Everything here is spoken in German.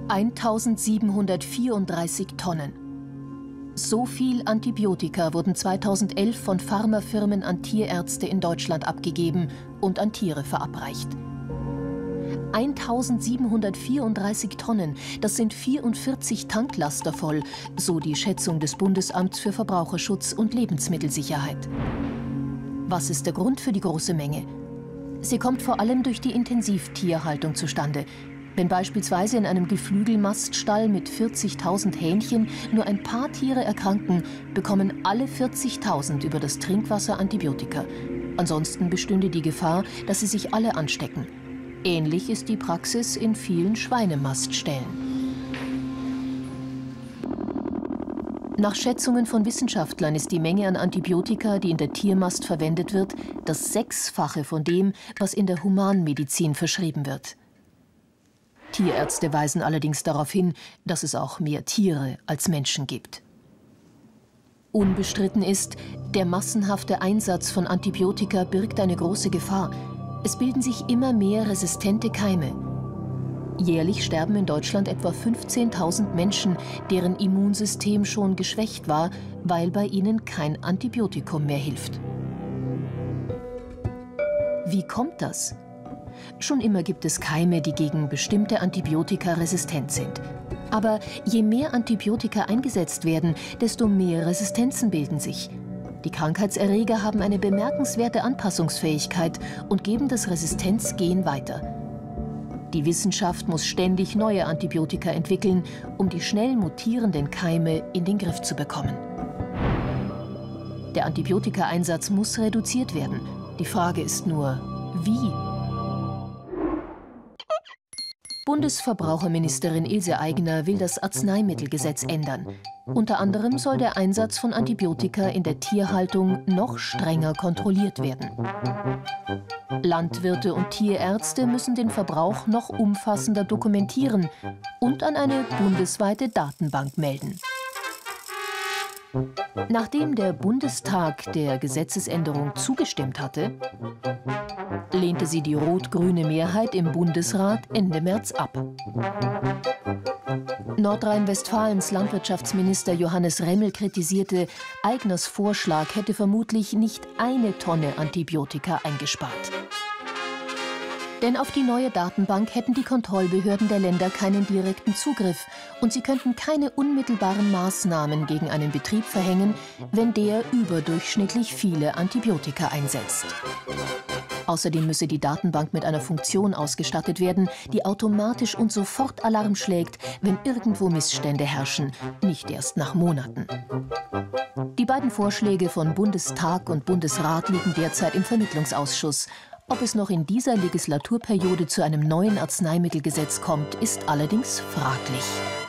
1734 Tonnen. So viel Antibiotika wurden 2011 von Pharmafirmen an Tierärzte in Deutschland abgegeben und an Tiere verabreicht. 1734 Tonnen, das sind 44 Tanklaster voll, so die Schätzung des Bundesamts für Verbraucherschutz und Lebensmittelsicherheit. Was ist der Grund für die große Menge? Sie kommt vor allem durch die Intensivtierhaltung zustande. Wenn beispielsweise in einem Geflügelmaststall mit 40.000 Hähnchen nur ein paar Tiere erkranken, bekommen alle 40.000 über das Trinkwasser Antibiotika. Ansonsten bestünde die Gefahr, dass sie sich alle anstecken. Ähnlich ist die Praxis in vielen Schweinemastställen. Nach Schätzungen von Wissenschaftlern ist die Menge an Antibiotika, die in der Tiermast verwendet wird, das 6-fache von dem, was in der Humanmedizin verschrieben wird. Tierärzte weisen allerdings darauf hin, dass es auch mehr Tiere als Menschen gibt. Unbestritten ist, der massenhafte Einsatz von Antibiotika birgt eine große Gefahr. Es bilden sich immer mehr resistente Keime. Jährlich sterben in Deutschland etwa 15.000 Menschen, deren Immunsystem schon geschwächt war, weil bei ihnen kein Antibiotikum mehr hilft. Wie kommt das? Schon immer gibt es Keime, die gegen bestimmte Antibiotika resistent sind. Aber je mehr Antibiotika eingesetzt werden, desto mehr Resistenzen bilden sich. Die Krankheitserreger haben eine bemerkenswerte Anpassungsfähigkeit und geben das Resistenzgen weiter. Die Wissenschaft muss ständig neue Antibiotika entwickeln, um die schnell mutierenden Keime in den Griff zu bekommen. Der Antibiotikaeinsatz muss reduziert werden. Die Frage ist nur, wie? Bundesverbraucherministerin Ilse Aigner will das Arzneimittelgesetz ändern. Unter anderem soll der Einsatz von Antibiotika in der Tierhaltung noch strenger kontrolliert werden. Landwirte und Tierärzte müssen den Verbrauch noch umfassender dokumentieren und an eine bundesweite Datenbank melden. Nachdem der Bundestag der Gesetzesänderung zugestimmt hatte, lehnte sie die rot-grüne Mehrheit im Bundesrat Ende März ab. Nordrhein-Westfalens Landwirtschaftsminister Johannes Remmel kritisierte, Aigners Vorschlag hätte vermutlich nicht eine Tonne Antibiotika eingespart. Denn auf die neue Datenbank hätten die Kontrollbehörden der Länder keinen direkten Zugriff und sie könnten keine unmittelbaren Maßnahmen gegen einen Betrieb verhängen, wenn der überdurchschnittlich viele Antibiotika einsetzt. Außerdem müsse die Datenbank mit einer Funktion ausgestattet werden, die automatisch und sofort Alarm schlägt, wenn irgendwo Missstände herrschen, nicht erst nach Monaten. Die beiden Vorschläge von Bundestag und Bundesrat liegen derzeit im Vermittlungsausschuss. Ob es noch in dieser Legislaturperiode zu einem neuen Arzneimittelgesetz kommt, ist allerdings fraglich.